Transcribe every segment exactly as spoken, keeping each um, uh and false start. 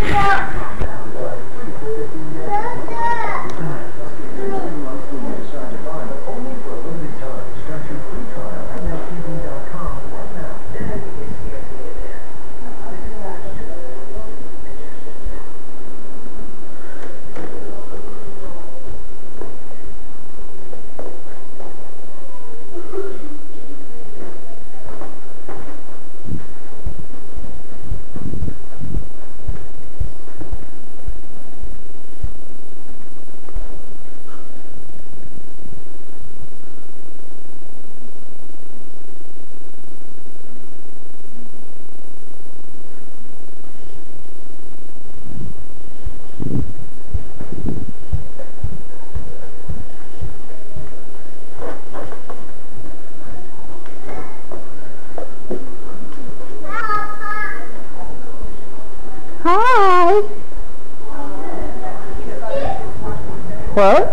Hi. What?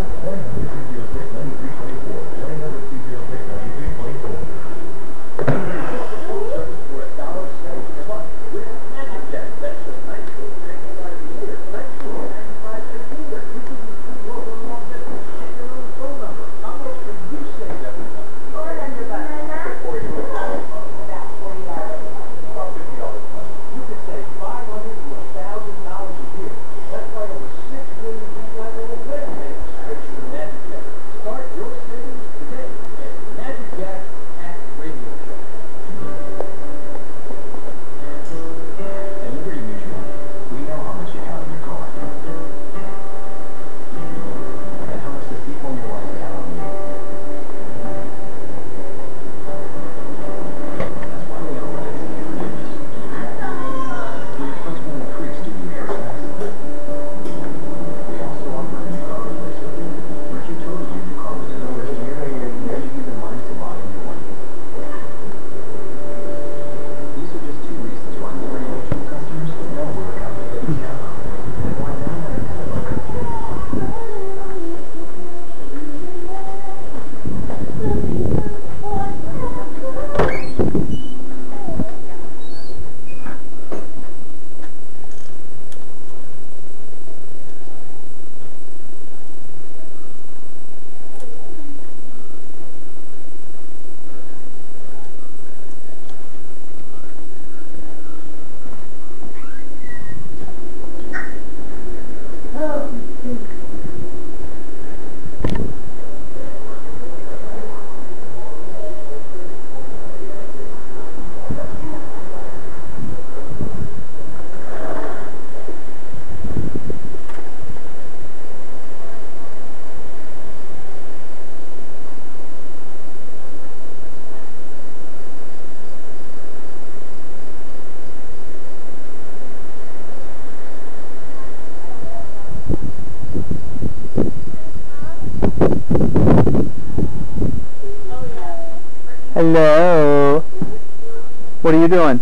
Hello. What are you doing?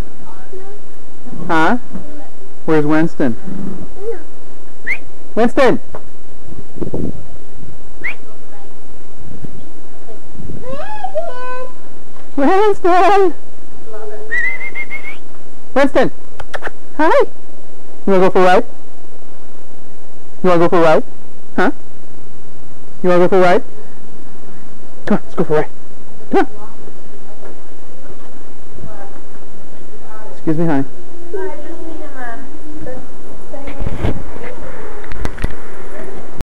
Huh? Where's Winston? Winston! Winston! Winston! Hi! You wanna go for a ride? You wanna go for a ride? Huh? You wanna go for a ride? Come on, let's go for a ride. Come on. Excuse me, honey.